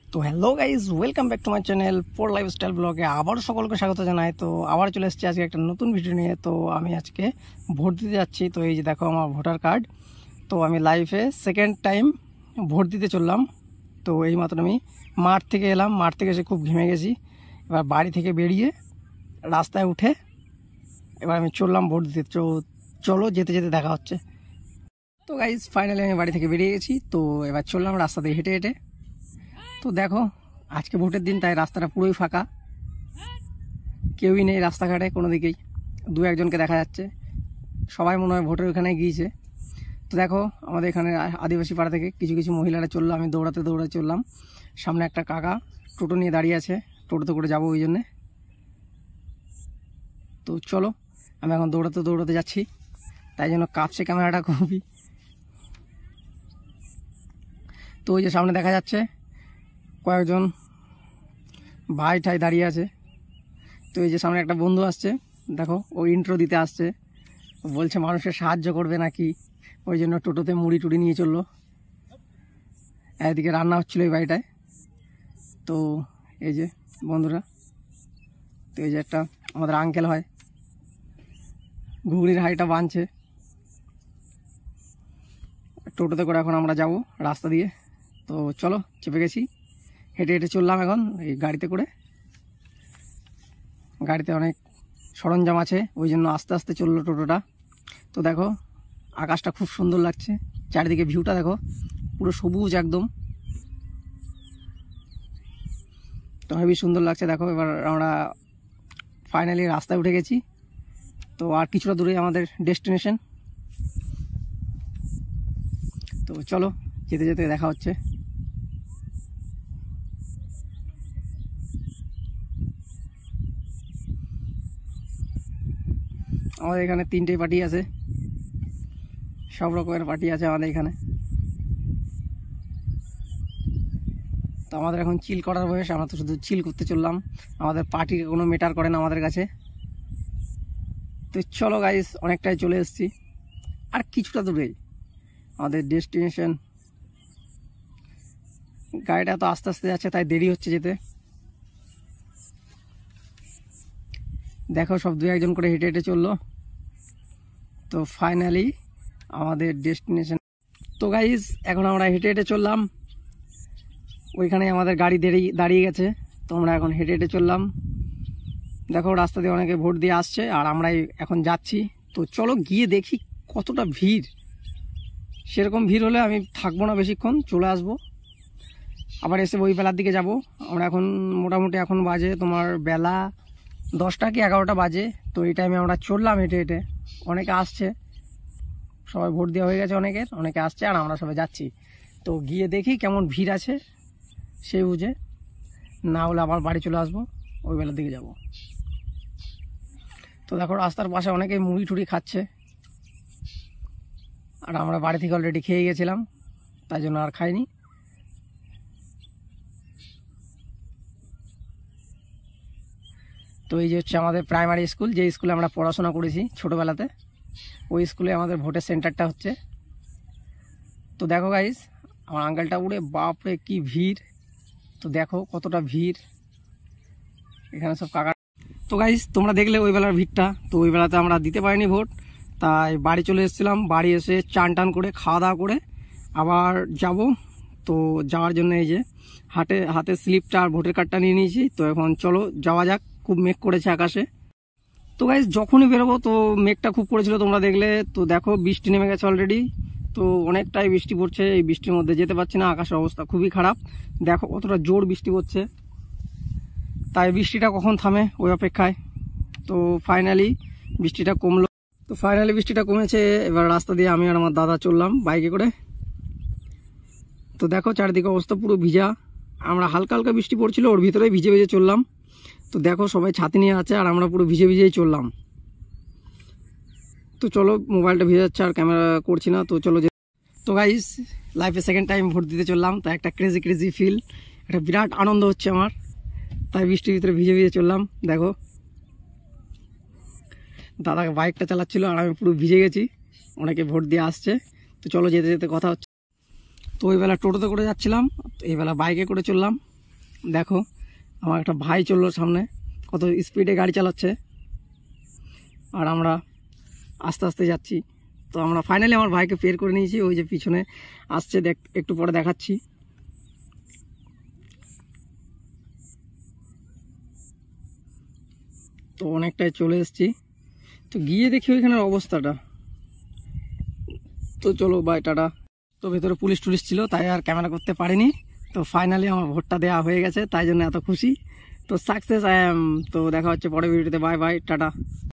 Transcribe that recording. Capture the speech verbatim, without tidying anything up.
তো hello guys, welcome back to my channel four lifestyle ব্লগে আবারও সকলকে স্বাগত জানাই। তো আবার চলে এসেছি আজকে একটা নতুন ভিডিও নিয়ে। তো আমি আজকে ভোট দিতে যাচ্ছি। তো এই যে দেখো আমার ভোটার কার্ড। তো আমি লাইফে সেকেন্ড টাইম ভোট দিতে চললাম। তো এই মাত্র আমি মাঠ থেকে এলাম, মাঠ থেকে এসে খুব ঘেমে গেছি। এবার বাড়ি থেকে বেরিয়ে রাস্তায় উঠে এবার আমি চললাম ভোট দিতে। চলো যেতে যেতে দেখা হচ্ছে। তো গাইজ ফাইনালি আমি বাড়ি থেকে বেরিয়ে গেছি। তো এবার চললাম রাস্তা দিয়ে হেঁটে হেঁটে। তো দেখো আজকে ভোটের দিন, তাই রাস্তাটা পুরোই ফাঁকা, কেউই নেই রাস্তাঘাটে কোনো দিকেই। দু একজনকে দেখা যাচ্ছে, সবাই মনে হয় ভোটের ওখানে গিয়েছে। তো দেখো আমাদের এখানে আদিবাসী পাড়া থেকে কিছু কিছু মহিলারা চললো, আমি দৌড়াতে দৌড়াতে চললাম। সামনে একটা কাকা টোটো নিয়ে দাঁড়িয়ে আছে, টোটোতে করে যাবো ওই জন্যে। তো চলো আমি এখন দৌড়াতে দৌড়াতে যাচ্ছি, তাই জন্য কাঁপছে ক্যামেরাটা খুবই। তো ওই যে সামনে দেখা যাচ্ছে কয়েকজন ভাই ঠাই দাঁড়িয়ে আছে। তো এই যে সামনে একটা বন্ধু আসছে, দেখো ও ইন্ট্রো দিতে আসছে, বলছে মানুষের সাহায্য করবে নাকি, ওই জন্য টোটোতে মুড়ি টুড়ি নিয়ে চললো। এদিকে রান্না হচ্ছিলো এই বাড়িটায়। তো এই যে বন্ধুরা, তো এই যে একটা আমাদের আঙ্কেল হয়, ঘুগনির হাঁড়িটা বাঁধছে। টোটোতে করে এখন আমরা যাব রাস্তা দিয়ে। তো চলো চেপে গেছি, হেঁটে হেঁটে চললাম এখন এই গাড়িতে করে। গাড়িতে অনেক সরঞ্জাম আছে, ওই জন্য আস্তে আস্তে চললো টোটোটা। তো দেখো আকাশটা খুব সুন্দর লাগছে, চারিদিকে ভিউটা দেখো পুরো সবুজ একদম, তো হেবি সুন্দর লাগছে। দেখো এবার আমরা ফাইনালি রাস্তায় উঠে গেছি। তো আর কিছুটা দূরে আমাদের ডেস্টিনেশন। তো চলো যেতে যেতে দেখা হচ্ছে। আমাদের এখানে তিনটে পার্টি আছে, সব রকমের পার্টি আছে আমাদের এখানে। তো আমাদের এখন চিল করার বয়স, আমরা তো শুধু চিল করতে চললাম, আমাদের পার্টি কোনো ম্যাটার করে না আমাদের কাছে। তো চলো গাইস অনেকটাই চলে এসেছি, আর কিছুটা দূরেই আমাদের ডেস্টিনেশন। গাড়িটা তো আস্তে আস্তে যাচ্ছে, তাই দেরি হচ্ছে যেতে। দেখো সব দু একজন করে হেঁটে হেঁটে চললো। তো ফাইনালি আমাদের ডেস্টিনেশন। তো গাইস এখন আমরা হেঁটে হেঁটে চললাম, ওইখানে আমাদের গাড়ি দাঁড়িয়ে দাঁড়িয়ে গেছে। তো আমরা এখন হেঁটে হেঁটে চললাম। দেখো রাস্তা দিয়ে অনেকে ভোট দিয়ে আসছে, আর আমরাই এখন যাচ্ছি। তো চলো গিয়ে দেখি কতটা ভিড়। সেরকম ভিড় হলে আমি থাকবো না বেশিক্ষণ, চলে আসবো আবার এসে ওই বেলার দিকে যাব। আমরা এখন মোটামুটি এখন বাজে তোমার বেলা দশটা কি এগারোটা বাজে। তো এই টাইমে আমরা চললাম হেঁটে হেঁটে, অনেকে আসছে, সবাই ভোট দেওয়া হয়ে গেছে অনেকের, অনেকে আসছে আর আমরা সবাই যাচ্ছি। তো গিয়ে দেখি কেমন ভিড় আছে সেই বুঝে, না হলে আবার বাড়ি চলে আসবো, ওই বেলার দিকে যাব। তো দেখো রাস্তার পাশে অনেকেই মুড়ি টুড়ি খাচ্ছে, আর আমরা বাড়ি থেকে অলরেডি খেয়ে গেছিলাম, তাই জন্য আর খাইনি। তো এই যে হচ্ছে আমাদের প্রাইমারি স্কুল, যে স্কুলে আমরা পড়াশোনা করেছি ছোটোবেলাতে, ওই স্কুলে আমাদের ভোটের সেন্টারটা হচ্ছে। তো দেখো গাইস আমার আঙ্কেলটা উড়ে, বাপরে কি ভিড়। তো দেখো কতটা ভিড় এখানে সব কাকা। তো গাইস তোমরা দেখলে ওই বেলার ভিড়টা। তো ওই বেলাতে আমরা দিতে পারিনি ভোট, তাই বাড়ি চলে এসেছিলাম। বাড়ি এসে চান টান করে খাওয়া দাওয়া করে আবার যাব। তো যাওয়ার জন্য এই যে হাতে হাতে স্লিপটা আর ভোটার কার্ডটা নিয়ে নিয়েছি। তো এখন চলো যাওয়া যাক, খুব মেঘ করেছে আকাশে। তো গাইস যখনই বেরোবো তো মেঘটা খুব করেছিল তোমরা দেখলে। তো দেখো বৃষ্টি নেমে গেছে অলরেডি, তো অনেকটাই বৃষ্টি পড়ছে। এই বৃষ্টির মধ্যে যেতে পারছি না, আকাশের অবস্থা খুবই খারাপ। দেখো কতটা জোর বৃষ্টি পড়ছে, তাই বৃষ্টিটা কখন থামে ওই অপেক্ষায়। তো ফাইনালি বৃষ্টিটা কমলো। তো ফাইনালি বৃষ্টিটা কমেছে। এবার রাস্তা দিয়ে আমি আর আমার দাদা চললাম বাইকে করে। তো দেখো চারিদিকে অবস্থা পুরো ভিজা, আমরা হালকা হালকা বৃষ্টি পড়ছিল, ওর ভিতরে ভিজে ভিজে চললাম। তো দেখো সবাই ছাতি নিয়ে আছে, আর আমরা পুরো ভিজে ভিজেই চললাম। তো চলো মোবাইলটা ভিজে যাচ্ছে আর ক্যামেরা করছি না। তো চলো। তো গাইস লাইফে সেকেন্ড টাইম ভোট দিতে চললাম, তো একটা ক্রেজি ক্রেজি ফিল, একটা বিরাট আনন্দ হচ্ছে আমার, তাই বৃষ্টির ভিতরে ভিজে ভিজে চললাম। দেখো দাদা বাইকটা চালাচ্ছিল আর আমি পুরো ভিজে গেছি, অনেকে ভোট দিয়ে আসছে। তো চলো যেতে যেতে কথা হচ্ছে। তো ওই বেলা টোটোতে করে যাচ্ছিলাম, এই বেলা বাইকে করে চললাম। দেখো আমার একটা ভাই চললো সামনে, কত স্পিডে গাড়ি চালাচ্ছে, আর আমরা আস্তে আস্তে যাচ্ছি। তো আমরা ফাইনালি আমার ভাইকে পের করে নিয়েছি, ওই যে পিছনে আসছে, দেখ একটু পরে দেখাচ্ছি। তো অনেকটাই চলে এসেছি, তো গিয়ে দেখি ওইখানের অবস্থাটা। তো চলো বাই, টাটা। তো ভেতরে পুলিশ টুলিশ ছিল, তাই আর ক্যামেরা করতে পারিনি। তো ফাইনালি আমার ভোটটা দেওয়া হয়ে গেছে, তাই জন্য এত খুশি। তো সাকসেস আই এম। তো দেখা হচ্ছে পরের ভিডিওতে, বাই বাই, টাটা।